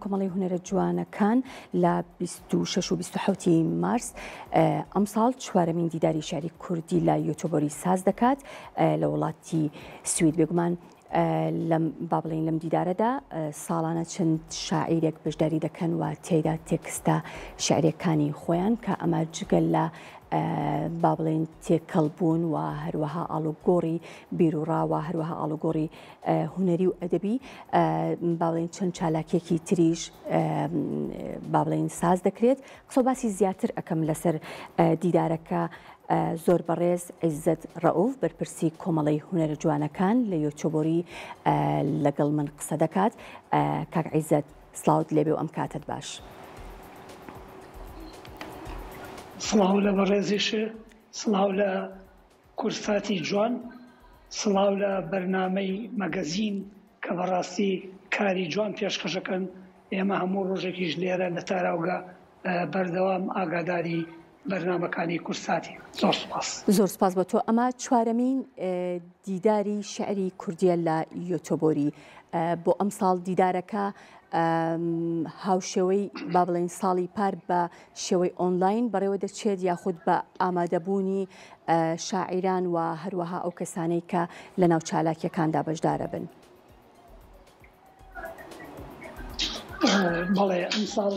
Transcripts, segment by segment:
کۆمەڵی هونەرە جوانەکان لە 26 و 27 مارس ئەم ساڵ چوارەمین دیداری شاری کوردی لە یوتیوبەری ساز دەکات لە وڵاتی سوید. بێگومان با بڵین لەم دیدارەدا ساڵانە چەند شاعیرێک بەشداری دەکەن و تێیدا تێکستە شعرەکانی خۆیان کە ئەمە جگەل لە با بڵین تێکەڵبوون و هەروەها ئاڵوگۆڕی بیرروڕاوە هەروەها ئاڵوگۆڕی هونەری و ئەدەبی با بڵین چەند چالاکێکی تریش با بڵین ساز دەکرێت. قسە باسی زیاتر ئەەکەم لەسەر دیدارەکە زۆر بەڕێز عیزەت ڕەئوف بەرپرسی کۆمەڵی هونەرە جوانەکان لە یوتیوبەری لەگەڵ من قسە دەکات. کاک عیزەت سڵاوت لێبێ و ئەم کاتت باش. سڵاو لە بەڕێزیش، سڵاو لە کورساتی جوان، سڵاو لە بەرنامەی مەگەزین کە بەڕاستی کاری جوان پێشکەشەکەن. ئێمە هەموو ڕۆژێکیش لێرە لە تاراوگە بەردەوام ئاگاداری بەرنامەکانی کورساتی. زۆر سپاس. زۆر سپاس بۆ تۆ. ئەمە چوارەمین دیداری شعری کوردیە لە یوتیوبەری. بۆ ئەم ساڵ دیدارەکە هاوشێوەی با بڵین ساڵی پار بە شێوەی ئۆنلاین بەڕێوە دەچێت یاخود بە ئامادەبوونی شاعیران و هەروەها ئەو کەسانەی کە لە ناو چالاکیەکاندا بەشدارە بن؟ بەڵێ ئەم ساڵ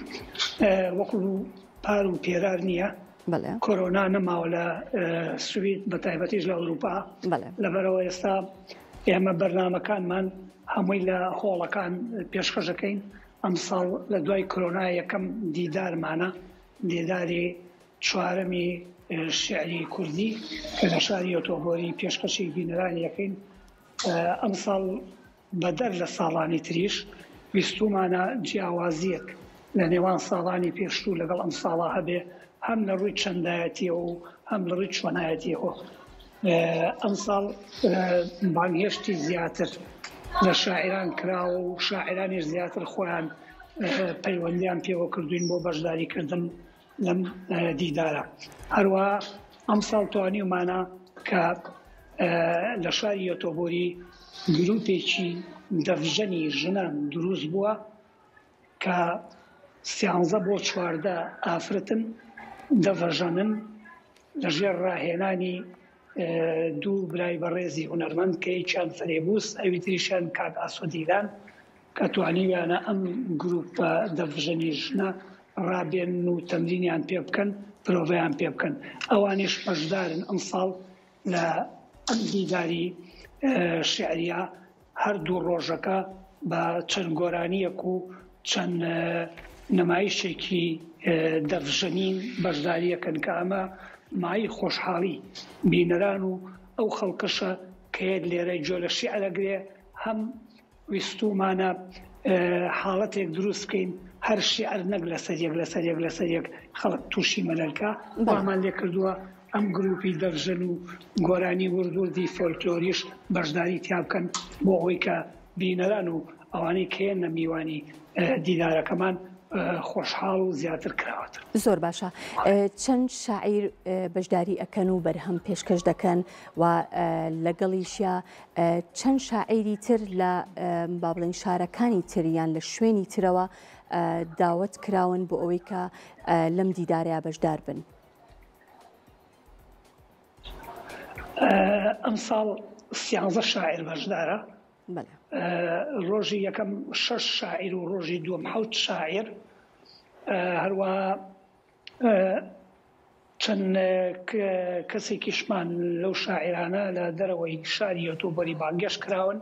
وەکو پار و پێرار نییە. کۆرۆنا نەماوە لە سوید بە تایبەتیش لە ئەوروپا. لەبەرەوە ئێستا ئێمە بەرنامەکانمان هەمووی لە هۆڵەکان پێشکەشەکەین. ئەم ساڵ لە دوای کۆرۆنا یەکەم دیدارمانە، دیداری چوارەمی شعری کوردی کە لە شاری یوتیوبەری پێشکەشی بینەرانی یەکەین. ئەم ساڵ بەدەر لە ساڵانی تریش ویستومانە جیاوازیەک لە نێوان ساڵانی پێشوو لەگەڵ ئەم ساڵا هەبێ، هەم لە ڕووی چەندایەتیەوە و هەم لە ڕووی چۆنایەتیەوە. ئەم ساڵ بانگهێشتی زیاتر لە شاعران کراوە و شاعرانیش زیاتر خۆیان پەیوەندیان پێوە کردوین بۆ بەشداریکردن لەم دیدارە. هەروەها ئەم ساڵ توانیومانە کە لە شاری یوتیوبەری گروپێکی دەڤژەنی ژنان دروست بووە کە 13 بۆ 14 ئافرەتن دەڤەژەنن لەژێر ڕاهێنانی دوو برای بەڕێزی هونەرمەند کە یەکیان فەرێبوس ئەوی تریشیان کاک ئاسۆدیلان کە توانیویانە ئەم گروپە دەڤژەنی ژنە ڕابێن و تەمرینیان پێ بکەن، پرۆڤەیان پێ بکەن. ئەوانیش بەشدارن ئەم ساڵ لە ئەم دیداری شعریە. هەردوو ڕۆژەکە بە چەند گۆرانیەک و چەند نمایشێکی دەڤژەنین بەشداریەکەن کە ئەمە مای خۆشحاڵی بینەران و ئەو خەڵکەشە کە یەک لێرەی جۆ لە شیعرەگرێ. هەم ویستومانە حاڵەتێک دروست بکەین هەر شیعر نەک لەسەرێک لەسەرێک لەسەرێک خەڵک تووشی مەلەلکە. وامان لێ کردووە ئەم گروپی دەڤژەن و گۆرانی وردوردی فۆلکلۆریش بەشداری تیا بکەن بۆ ئەوەی کە بینەران و ئەوانەی کێن لە میوانی دیدارەکەمان خۆشحاڵ و زیاتر کراوەتر. زۆر باشە. چەند شاعیر بەشداری ئەکەن و بەرهەم پێشکەش دەکەن و لەگەڵیشیا چەند شاعیری تر لە با بڵین شارەکانی تریان لە شوێنی ترەوە داوەت کراون بۆ ئەوەی کە لەم دیدارەیە بەشدار بن؟ ئەم ساڵ 13 شاعر بەشدارە. ڕۆژی یەکەم 6 شاعیر و ڕۆژی دووەم 7 شاعر. هەروەها چەند کەسێکیشمان لەو شاعرانە لە دەرەوەی شاری یوتیوبەری بانگێشت کراون.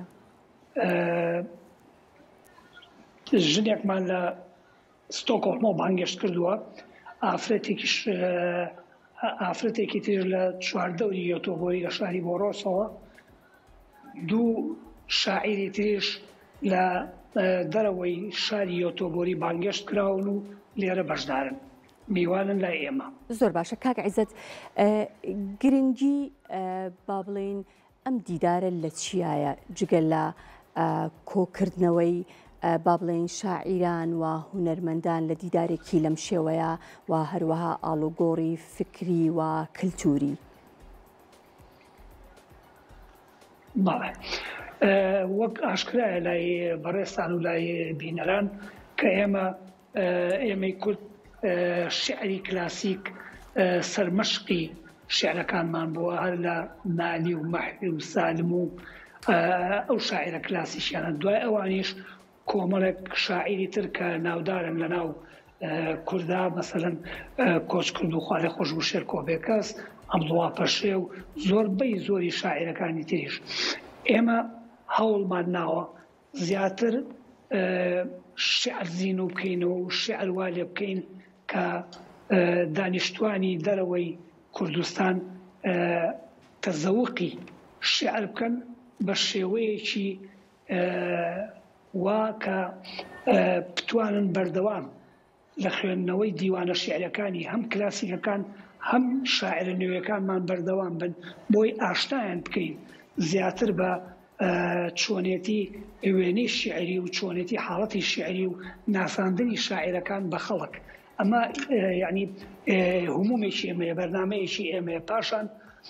ژنێکمان لە ستۆکۆڵمەوە بانگێشت کردووە. ئافرەتێکی تر لە چواردەوری یوتیوبەری لە شاری بۆڕۆسەوە. دوو شاعیری تریش لە دەرەوەی شاری یوتیوبەری بانگێشت کراون و لێرە بەشدارن، میوانن لای ئێمە. زۆر باشە. کاک عیزەت، گرنگی با بڵین ئەم دیدارە لە چیایە جگە لە کۆکردنەوەی با بڵین شاعیران و هونەرمەندان لە دیدارێکی لەم شێوەیە و هەروەها ئاڵوگۆڕی فکری و کلتوری؟ وەک ئاشکرایە لای بەڕێستان و لای بینەران کە ئێمەی کورد شعری کلاسیک سەرمەشقی شعرەکانمان بووە هەر لە نالی و مەحوی و سالم و ئەو شاعرە کلاسیشیانە. دوای ئەوانیش کۆمەڵێک شاعری تر کە ناودارن لە ناو کوردا مەسەلەن کۆچ کرد و خوارێ خۆش و شێر کۆبێکەس ئەمڵوا پەشێ و زۆربەی زۆری شاعرەکانی تریش. ئێمە هەوڵمان ناوە زیاتر شعر زین و بکەین و شعر وا لێ بکەین کە دانیشتوانی دەرەوەی کوردستان تەزەوقی شعر بکەن بە شێوەیەکی وا کە بتوانن بەردەوام لە خوێندنەوەی دیوانە شعرەکانی هەم کلاسیکەکان هەم شاعرە نوێیەکانمان بەردەوام بن بۆی ئاشتیان بکەین زیاتر بە چۆنێتی وێنەی شعری و چۆنێتی حاڵەتی شعری و ناساندنی شاعرەکان بە خەڵک. ئەمە یعنی هەموومێکی ئێمەیە، بەرنامەیەکی ئێمەیە. پاشان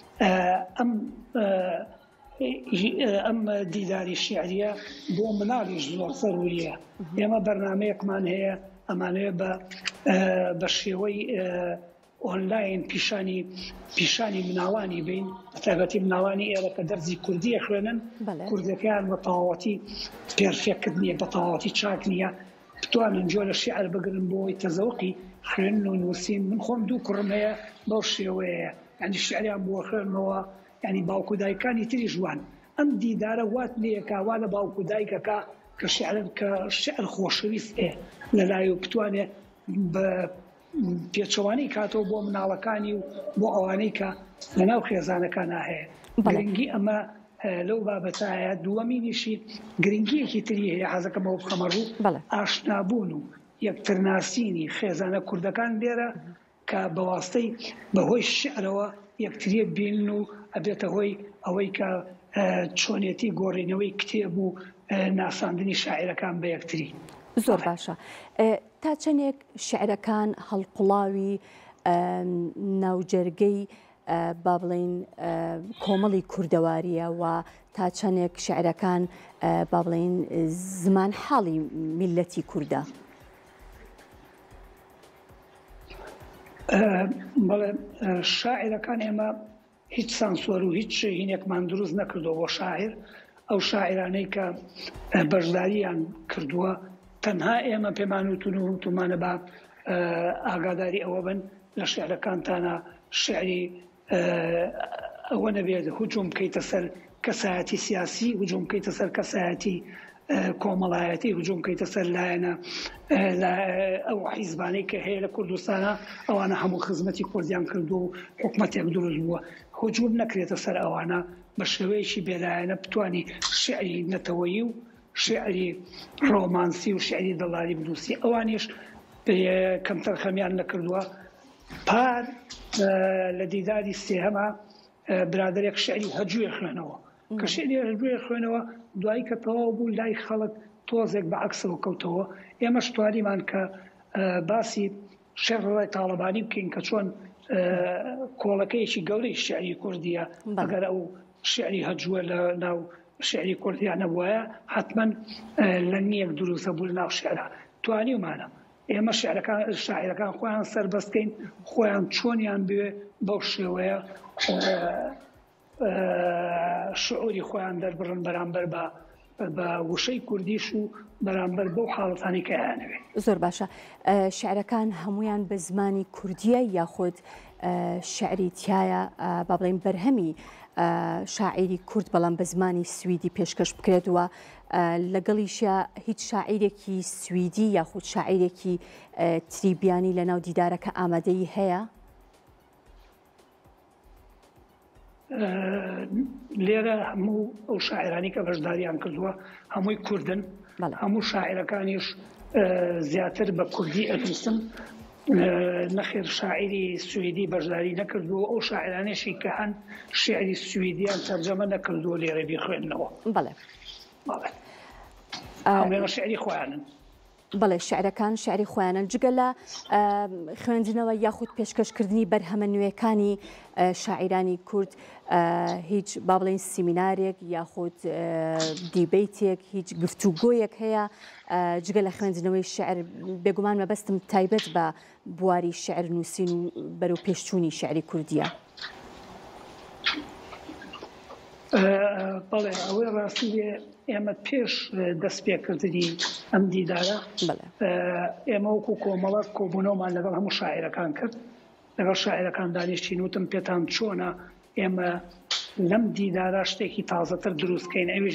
ئەم دیداری شعریە بۆ مناڵیش زۆر ضروریە. ئێمە بەرنامەیەکمان هەیە ئەمانەیە بە شێوەی ئۆنلاین پیشانی مناڵانی بین، بەتایبەتی مناڵانی ئێرە کە دەرزی کوردیە خوێنن، کوردەکەیان بە تەواوەتی پێرفێکت نییە، بە تەواوەتی چاک نییە، بتوانن جۆ لە شیعر بگرن بۆی تەزەوقی خوێن و نووسین. من خۆم دوو کوڕم هەیە بەو شێوەیە، یعنی شیعریان بۆ خوێنمەوە، یعنی باوکو دایکانی تری جوان ئەم دیدارە وات لێکا وا لە باوکو دایکەکە کە شعر خۆشەویست لەلای و بتوانێت بە پێچەوانەی کاتەوە بۆ مناڵەکانی و بۆ ئەوانەی کە لەناو خێزانەکانە هەیە. گرنگی ئەمە لەو بابەتایە. دووەمینیشی گرنگیەکی تری هەیە، حەزەکەمەوە بخەمە ڕوو، ئاشنابوون و یەکترناسینی خێزانە کوردەکان لێرە کە بەواستەی بەهۆی شعرەوە یەکتریە بینن و ئەبێتە هۆی ئەوەی کە چۆنێتی گۆڕینەوەی کتێب و ناساندنی شاعرەکان بە یەکتری. زۆر باشە. تا چەندێک شعرەکان هەڵقوڵاوی ناوجەرگەی با بڵێن کۆمەڵی کوردەواریە و تا چەندێک شعرەکان با بڵێن زمان حاڵی میلەتی کووردە؟ بەڵێ شاعرەکان ئێمە هیچ سانسۆر و هیچ هینێکمان دروست نەکردەوە بۆ شاعر. ئەو شاعرانەی کە بەشداریان کردووە تەنها ئێمە پێمان وتمانە بە ئاگاداری ئەوە بن لە شعرەکانتانە شعری ئەوە نەبێت هجوم بکەیتە سەر کەسایەتی سیاسی، هجوم بکەیتە سەر کەسایەتی کۆمەڵایەتی، هجوم بکەیتە سەر لایەنە ئەو حیزبانەی کە هەیە لە کوردستانە ئەوانە هەموو خزمەتی کوردیان کردو و حکومەتێک دروست بووە. هجوم نەکرێتە سەر ئەوانە بە شێوەیەکی بێلایەنە بتوانی شعری نەتەوەیی و شعری ڕۆمانسی و شعری دڵاری بنووسی. ئەوانیش کەمتر خەمیان نەکردووە. پار لە دیداری سێهەمە برادێک شعری هەجوویە خوێنەوە کە شعری هەجوویە خوێنەوە دوایی کە تەواو بوو لای خەڵک تۆزێک بە عەکسەوە کەوتەوە. ئێمەش توانیمان کە باسی شێڕەڵای تاڵەبانی بکەین کە چۆن کۆڵەکەیەکی گەورەی شعری کوردیە ئەگەر ئەو شعری هەجووە لە ناو شعری کوردیان نەبووایە حتما لە نیەک دروستە بوو لە ناو شعرە. توانیمانە ئێمە شاعرەکان خۆیان سەربەستکەین، خۆیان چۆنیان بوێ بەو شێوەیە شعوری خۆیان دەربڕن بەرامبەر بە وشەی کوردیش و بەرامبەر بەو حاڵەتانی کە هەیەنەوێ. زۆر باشە. شعرەکان هەمویان بە زمانی کوردیە یاخود شعری تایە با بڵێن بەرهەمی شاعری کورد بەڵام بە زمانی سویدی پێشکەش بکرێت وە لەگەڵیشە هیچ شاعیرێکی سویدی یاخود شاعیرێکی تریبیانی لە ناو دیدارەکە ئامادەی هەیە؟ لێرە هەموو ئەو شاعرانی کە بەشداریان کردووە هەمووی کوردن، هەموو شاعرەکانیش زیاتر بە کوردی ئەنووسن، نەخێر شاعری سویدی بەشداری نەکردووە. ئەو شاعرانێشی کە هەن شعری سویدیان تەرجەمە نەکردووە لێرە بیخوێننەوە. بەڵێ ئەمێمە شعری خۆیانن. بەڵێ شعرەکان شعری خۆیانە جگە لە خوێندنەوە یاخود پێشکەشکردنی بەرهەمە نوێیەکانی شاعیرانی کورد هیچ با بڵێن سیمینارێک یاخود دیبیتێک هیچ گفتوگۆیەک هەیە جگە لە خوێندنەوەی شعر بێگومان مەبەستم تایبەت بە بواری شعر نووسین و بەرەو پێشچوونی شعری کوردیە. بەڵێ ئەوەی ڕاستی ئێمە پێش دەست پێکردنی ئەم دیدارە ئێمە وەکو کۆمەڵە کۆبوونەوەمان لەگەڵ هەموو شاعیرەکان کرد لەگەڵ شاعیرەکان دانیشتین وتم پێتان چۆنە ئێمە لەم دیدارە شتێکی تازەتر دروستکەین ئەویش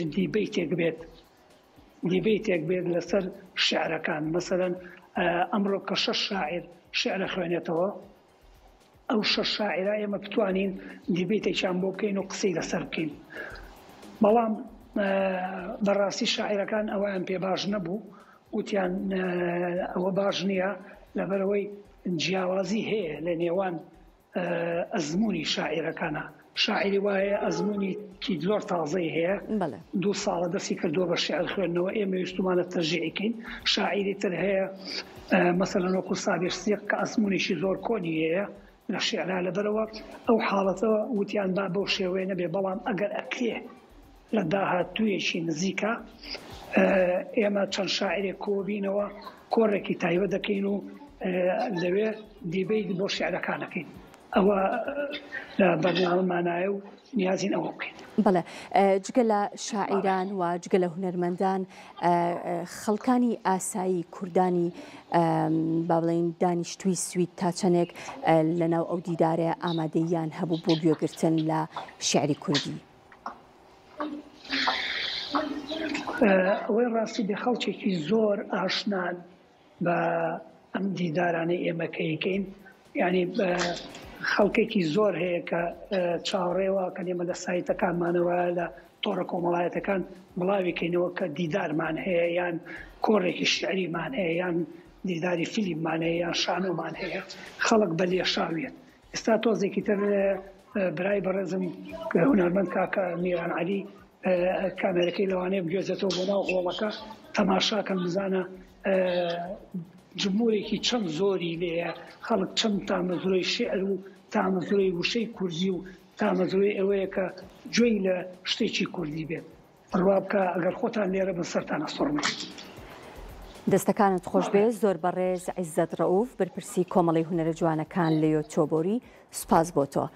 دیبیتێک بێت لەسەر شعرەکان مەسەلەن ئەمڕۆ کە 6 شاعیر شعرە خوێنێتەوە ئەو 6 شاعرە ئێمە بتوانین دیبیتێکیان بۆ بکەین و قسەی لەسەر بکەین بەڵام بەڕاستی شاعیرەکان ئەویان پێ باش نەبوو وتیان ئەوە باش نییە لەبەرەوەی جیاوازی هەیە لە نێوان ئەزمموی شاعیرەکانە شاعری وایە ئەزمموی کی زۆر تازەی هەیە 2 ساڵە دەستی کردووە بە شعر خوێندنەوە ئێمە ویستمانە تەرجیعیکەین شاعیری تر هەیە مەسەلەن وەکو سابیر سیق کە ئەزممونیشی زۆر کۆنی هەیە لە شعرا لەبەرەوە ئەو حاڵەتەوە وتیان با بەو شێوەیە نەبێ بەڵام ئەگەر ئەکرێ لە داهاتوویەکی نزیکە ئێمە چەند شاعرێک کۆبینەوە کۆڕێکی تایبەت دەکەین و لەوێ دیبەیت بۆ شعرەکانەکەین ئەوە لە بەرنامەمانایە و نیازین ئەوە بکەین. بەڵێ جگە لە شاعیران و جگە لە هونەرمەندان خەڵکانی ئاسایی کوردانی با بڵێن دانیشتووی سوید تا چەندێک لەناو ئەو دیدارە ئامادەیان هەبوو بۆ گوێگرتن لە شعری کوردی. ئەوەی ڕاستی بێ خەڵکێکی زۆر ئاشنان بە ئەم دیدارانەی ئێمەکەیکەین یعنی خەڵکێکی زۆر هەیە کە چاوەڕێوە کە ئێمە لە سایتەکانمانەوە لە تۆڕە کۆمەڵایەتەکان بڵاویکەینەوە کە دیدارمان هەیە یان کۆڕێکی شعریمان هەیە یان دیداری فیلممان هەیە یان شانۆمان هەیە خەڵک بە لێشاوێت ئێستا تۆزێکی تر برای بەڕێزم هونەرمەند کاکە میران عەلی کامێرەکەی لەوانەیە بگوێزێتەوە بۆ ناو هۆڵەکە تەماشاکەم بزانە جمهورێکی چەند زۆری لێیە خەڵک چەند تامەزۆی شعر و تامەزۆی وشەی کوردی و تامەزۆی ئەوەیە کە گوێی لە شتێکی کوردی بێت ڕوا بکە ئەگەر خۆتان لێرە بن سەرتانە سوڕمە. دەستەکانت خۆش بێ زۆر بەڕێز عیززەت ڕەئوف بەرپرسی کۆمەڵی هونەرە جوانەکان لە یۆتۆبۆری سوپاس بۆ تۆ.